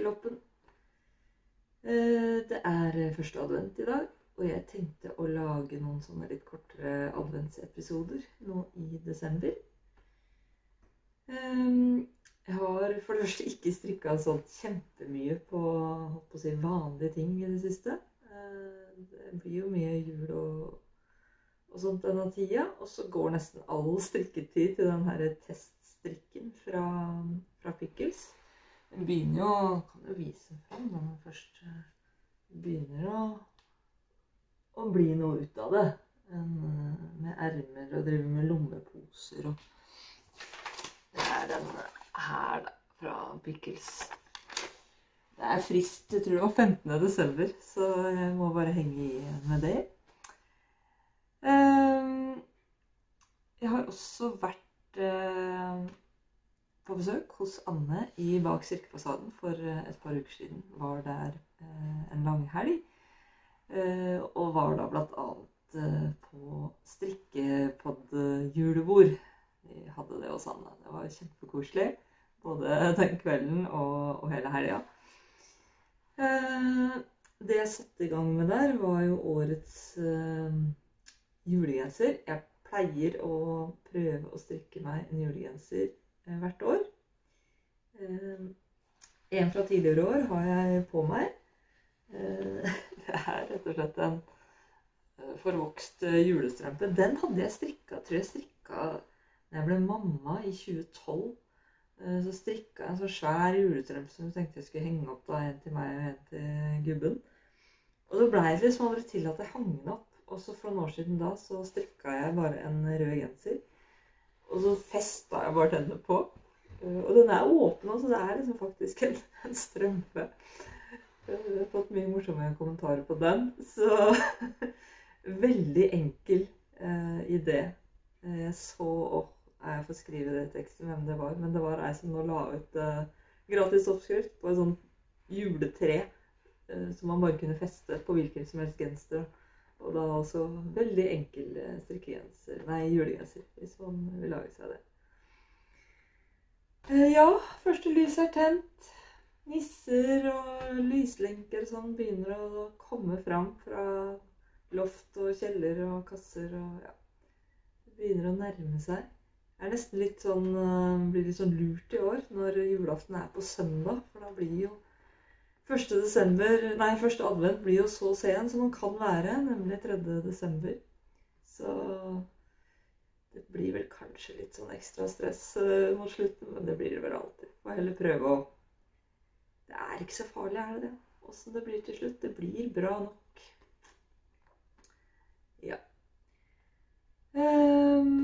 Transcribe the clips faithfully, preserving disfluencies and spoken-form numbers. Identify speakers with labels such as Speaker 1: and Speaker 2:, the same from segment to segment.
Speaker 1: strikkeloppen. Det er første advent i dag, og jeg tenkte å lage noen sånne litt kortere adventsepisoder nå i desember. Jeg har for det første ikke strikket sånn kjempemye på, holdt på å si, vanlige ting i det siste. Det blir jo mye jul og, og sånt denne tida, og så går nesten all strikketid til den her teststrikken fra, fra Pickles. Den begynner jo, kan jo vise frem når man først begynner å, å bli noe ut av det. En, med ermer og drive med lommeposer. Og det er den her da, fra Pickles. Det er frist, jeg tror det var femtende desember, så jeg må bare henge i med det. Jeg har også vært på besøk hos Anne i Bak Kirkefasaden for et par uker siden. Var der eh, en lang helg, eh, og var da blant annet eh, på strikkepodd julebord. Vi hadde det hos Anne. Det var kjempekoselig, både den kvelden og, og hele helga. Eh, det jeg satte i gang med der var jo årets eh, julegenser. Jeg pleier å prøve å strikke meg en julegenser hvert år. En fra tidligere år har jeg på meg. Det er rett og slett en forvokst julestrømpe. Den hadde jeg strikket, tror jeg strikket da jeg ble mamma i tjue tolv. Så strikket jeg en så svær julestrømpe som jeg tenkte jeg skulle henge opp da, en til meg og en til gubben. Og så ble det liksom aldri til at jeg hang den opp. Og så for noen år siden da så strikket jeg bare en rød genser. Og så festet jeg bare denne på. Og den er åpen, så det er liksom faktisk en, en strømpe. Jeg har fått mye morsomme kommentarer på den. Så veldig enkel eh, idé. Jeg så, åh, jeg får skrive det i teksten hvem det var, men det var jeg som nå la ut eh, gratis oppskrift på et sånt juletre eh, som man bare kunne feste på hvilken som helst genser. Og da også veldig enkel strikkegenser, nei, julegenser, hvis man vil lage seg det. Ja, første lys er tent. Nisser og lyslenker og sånn begynner å komme fram fra loft og kjeller og kasser og ja. Det begynner å nærme seg. Jeg er nesten litt sånn, blir litt sånn lurt i år når julaften er på søndag, for da blir jo Første desember, nei, første advent blir jo så sen som man kan være, nemlig tredje desember. Så det blir vel kanskje litt sånn ekstra stress mot slutten, men det blir det vel alltid. Får heller prøve å... Det er ikke så farlig, er det det? Hvordan det blir til slutt, det blir bra nok. Ja. Um,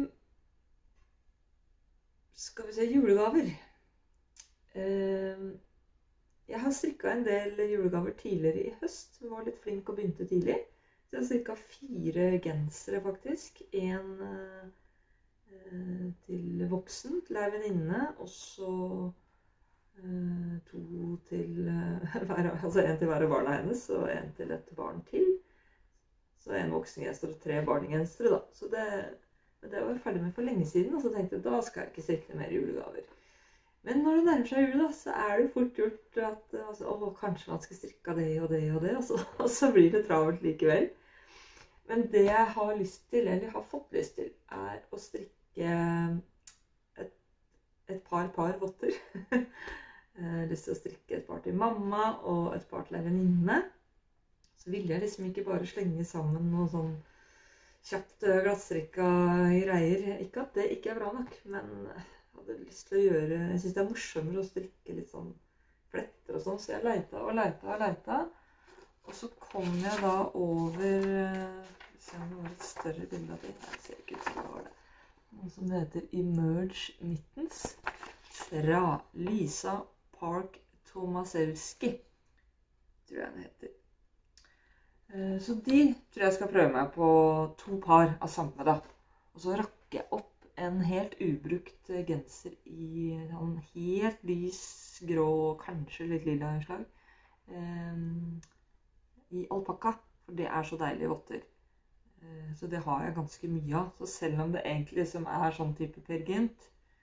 Speaker 1: skal vi se, julegaver. Um, Jeg har strikket en del julegaver tidligere i høst. Jeg var litt flink og begynte tidlig. Så jeg har strikket fire gensere faktisk. En eh, til voksen, til en venninne, og så eh, to til eh, hver, altså en til hver av barna hennes, og en til et barn til. Så en voksengenser og tre barnegensere da. Så det, men det var jeg ferdig med for lenge siden, og så tenkte jeg, da skal jeg ikke strikke mer julegaver. Men når det nærmer seg jul, da, så er det fort gjort at altså, å, kanskje man skal strikke det og det og det, og så, og så blir det travelt likevel. Men det jeg har lyst til, eller har fått lyst til, er å strikke et, et par par votter. Jeg har lyst til å strikke et par til mamma og et par til en venninne. Så vil jeg liksom ikke bare slenge sammen noe sånn kjapt glattstrikka greier. Ikke at det ikke er bra nok, men... Jeg hadde lyst til å gjøre, jeg synes det er morsommere å strikke litt sånn fletter og sånn, så jeg leita og leita og leita. Og så kom jeg da over, se om det var et større bilde av det, jeg ser ikke ut som det var det. Noe som heter Emerge Mittens fra Lisa Park Tomasewski, tror jeg den heter. Så de tror jeg skal prøve meg på to par av samme da. Og så rakker jeg opp en helt ubrukt genser i en helt lys, grå, kanskje litt lilla slag, eh, i alpakka, for det er så deilige votter. Eh, så det har jeg ganske mye av. Så selv om det egentlig som er sånn type Per Gynt,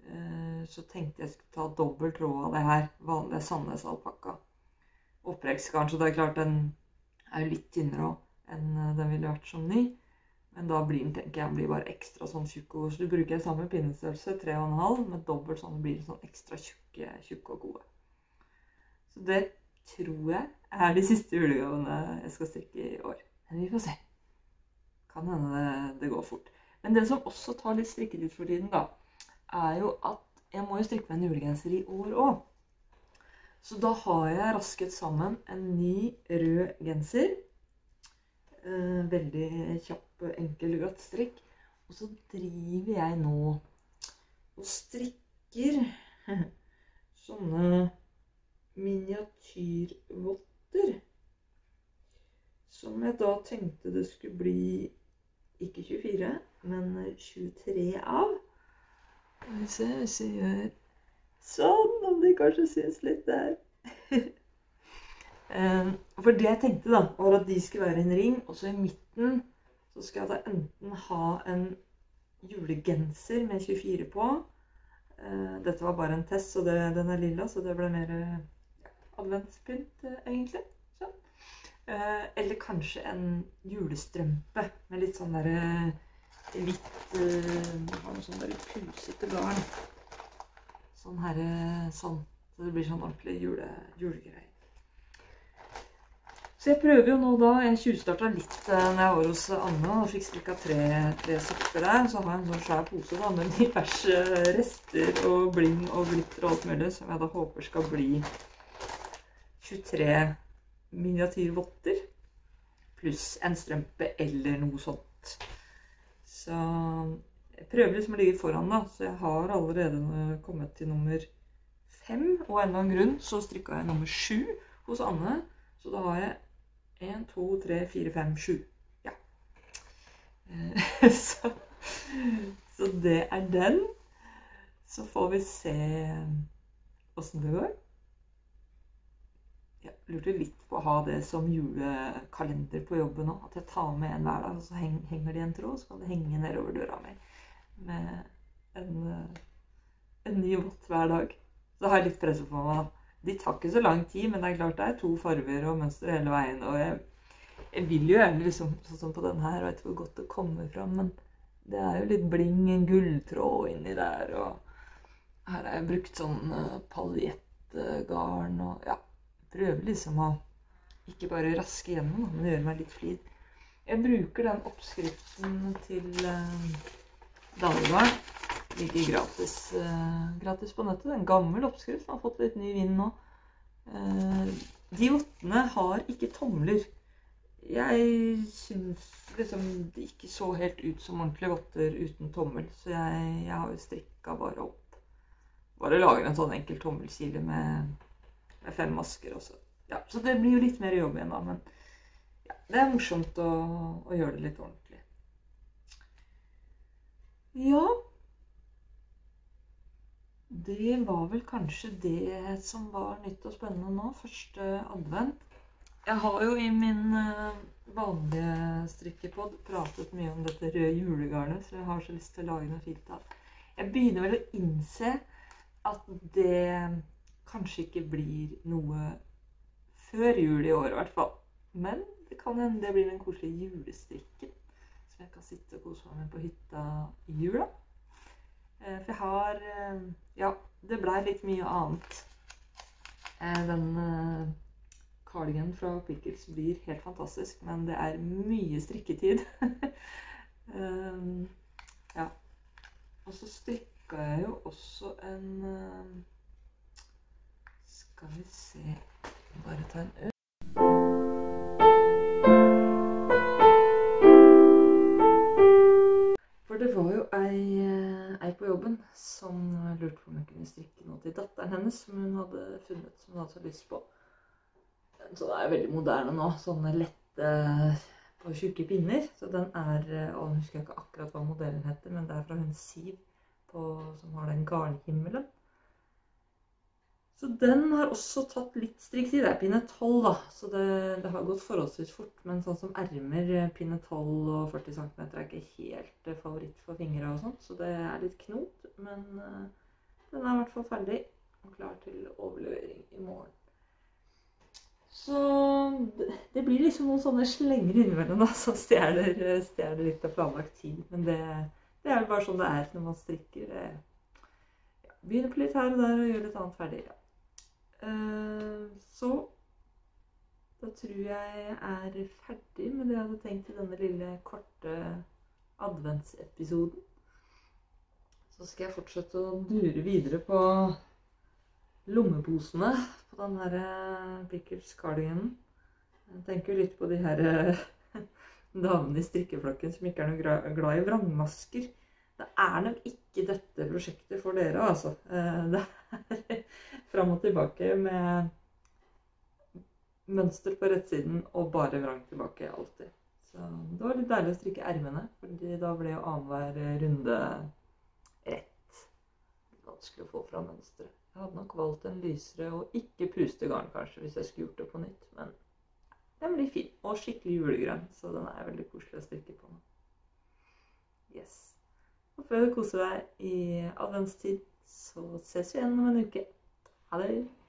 Speaker 1: eh, så tenkte jeg skulle ta dobbelt tråd av det her, vanlige Sandnes alpakka. Opprekksgarn, så det er klart den er jo litt tynnere også enn den ville vært som ny. Men da blir den, tenker jeg, den blir bare ekstra sånn tjukk og god. Så du bruker samme pinnestørrelse, tre og en halv, med dobbelt sånn blir det sånn ekstra tjukke, tjukke og gode. Så det tror jeg er de siste julegavene jeg skal strikke i år. Men vi får se. Kan hende det, det går fort. Men det som også tar litt strikketid for tiden da, er jo at jeg må jo strikke med en julegenser i år også. Så da har jeg rasket sammen en ny rød genser. Eh, veldig kjapp, enkel, glatt strikk. Og så driver jeg nå og strikker sånne miniatyrvotter. Som jeg da tenkte det skulle bli ikke tjuefire, men tjuetre av. Skal vi se, hvis jeg gjør sånn, om det kanskje synes litt der. For det jeg tenkte da, var at de skulle være en ring, og så i midten så skal jeg da enten ha en julegenser med tjuefire på. Dette var bare en test, så det, den er lilla, så det ble mer ja, adventspynt egentlig. Sånn. Eller kanskje en julestrømpe med litt sånn der, litt, har noe sånn der pusete garn. Sånn her, sånn. Så det blir sånn ordentlig jule, julegreier. Så jeg prøver jo nå da, jeg tjuvstartet litt når jeg var hos Anna og fikk strikket tre, tre sokker der. Så har jeg en sånn svær pose da, med diverse rester og bling og glitter og alt mulig, som jeg da håper skal bli tjuetre miniatyrvotter, pluss en strømpe eller noe sånt. Så jeg prøver liksom å ligge foran da, så jeg har allerede kommet til nummer fem, og av en eller annen grunn så strikket jeg nummer sju hos Anne, så da har jeg en, to, tre, fire, fem, sju. Ja. så, så det er den. Så får vi se hvordan det går. Jeg lurte litt på å ha det som julekalender på jobben nå, at jeg tar med en hver dag, og så henger det i en tråd, så kan det henge nedover døra mi med en, en ny vott hver dag. Så har jeg litt presset på meg da. De tar ikke så lang tid, men det er klart det er to farver og mønster hele veien, og jeg, jeg vil jo gjerne liksom, sånn som på den her, jeg vet ikke hvor godt det kommer fram, men det er jo litt bling, en gulltråd inni der, og her har jeg brukt sånn paljettgarn, og ja, prøver liksom å ikke bare raske gjennom, men gjøre meg litt flid. Jeg bruker den oppskriften til uh, Dagligvarn. Ligger gratis, uh, gratis på nettet. Det er en gammel oppskrift som har fått litt ny vind nå. Uh, de vottene har ikke tomler. Jeg synes liksom det ikke så helt ut som ordentlige votter uten tommel, så jeg, jeg har jo strikket bare opp. Bare lager en sånn enkel tommelkile med, med fem masker også. Ja, så det blir jo litt mer jobb igjen da, men ja, det er morsomt å, å gjøre det litt ordentlig. Ja, det var vel kanskje det som var nytt og spennende nå, første advent. Jeg har jo i min vanlige strikkepod pratet mye om dette røde julegarnet, så jeg har så lyst til å lage noe fint av. Jeg begynner vel å innse at det kanskje ikke blir noe før jul i år i hvert fall. Men det kan hende det blir den koselige julestrikken, som jeg kan sitte og kose meg med på hytta i jula. For jeg har, ja, det ble litt mye annet. Den cardiganen fra Pickles blir helt fantastisk, men det er mye strikketid. Ja. Og så strikket jeg jo også en, skal vi se, bare ta en øl. For det var jo ei, ei på jobben som lurte på om jeg kunne strikke noe til datteren hennes, som hun hadde funnet, som hun hadde så lyst på. Så det er veldig moderne nå, sånne lette på tjukke pinner. Så den er, og jeg husker ikke akkurat hva modellen heter, men det er fra hun Siv på, som har den garnhimmelen. Så den har også tatt litt strikketid. Det er pinne tolv da, så det, det har gått forholdsvis fort. Men sånn som ermer, pinne tolv og førti centimeter er ikke helt favoritt for fingre og sånt. Så det er litt knot, men den er i hvert fall ferdig og klar til overlevering i morgen. Så det blir liksom noen sånne slenger innimellom da, som stjeler, stjeler litt av planlagt tid. Men det, det er jo bare sånn det er når man strikker. Det, ja, begynner på litt her og der og gjør litt annet ferdig. Ja. Uh, så da tror jeg jeg er ferdig med det jeg hadde tenkt i denne lille korte adventsepisoden. Så skal jeg fortsette å dure videre på lommeposene på den her Pickles cardiganen. Jeg tenker litt på de her damene i strikkeflokken som ikke er noe glad i vrangmasker. Det er nok ikke dette prosjektet for dere, altså. Det er fram og tilbake med mønster på rettsiden og bare vrang tilbake alltid. Så det var litt deilig å strikke ermene, fordi da ble jo annenhver runde rett. Vanskelig å få fra mønsteret. Jeg hadde nok valgt en lysere og ikke puste garn kanskje, hvis jeg skulle gjort det på nytt, men den blir fin og skikkelig julegrønn, så den er veldig koselig å strikke på nå. Yes. Håper du koser deg i adventstid, så ses vi igjen om en uke. Ha det!